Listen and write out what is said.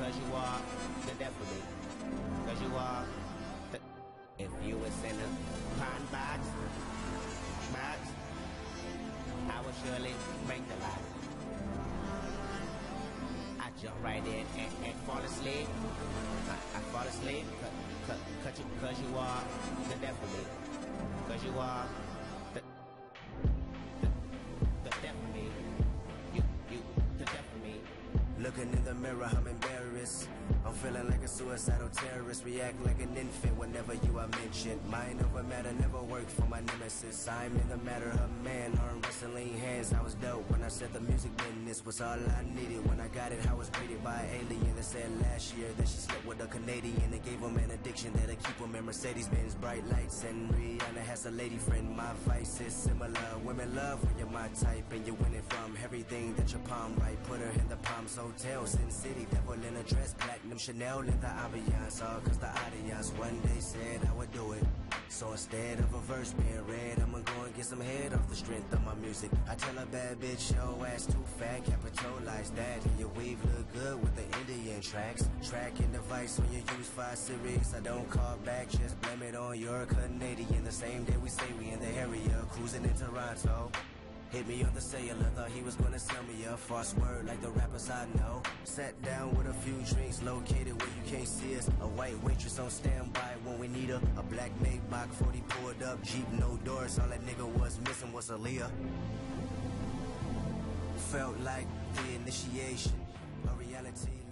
cause you are the death of me. Cause you are the... If you was in a pine box, I would surely break the lock. I jump right in and fall asleep. I fall asleep cause you are the death of me. Cause you are the death of me. You the death of me. Looking in the mirror, I'm embarrassed. I'm feeling like a suicidal terrorist. React like an infant whenever you are mentioned. Mind over matter never worked for my nemesis. I'm in the matter of man, arm wrestling hands. I was dope when I said the music business was all I needed. When I got it, I was greeted by an alien that said last year that she slept with a Canadian. That gave him an addiction that'll keep him in Mercedes-Benz bright lights. And Rihanna has a lady friend. My vice is similar. Women love when you're my type and you're winning from everything that your palm right. Put her in the Palms Hotel, Sin City, devil in a dress, platinum Chanel in the ambiance, all cause the audience one day said I would do it. So instead of a verse being read, I'ma go and get some head off the strength of my music. I tell a bad bitch, yo ass too fat, capitalize that. And your weave look good with the Indian tracks. Tracking device when you use 5 series, I don't call back, just blame it on your Canadian. The same day we say we in the area, cruising in Toronto. Hit me on the cellular, thought he was gonna sell me a false word like the rappers I know. Sat down with a few drinks, located where you can't see us. A white waitress on standby when we need her. A black Maybach 40 pulled up, Jeep no doors. All that nigga was missing was Aaliyah. Felt like the initiation, a reality.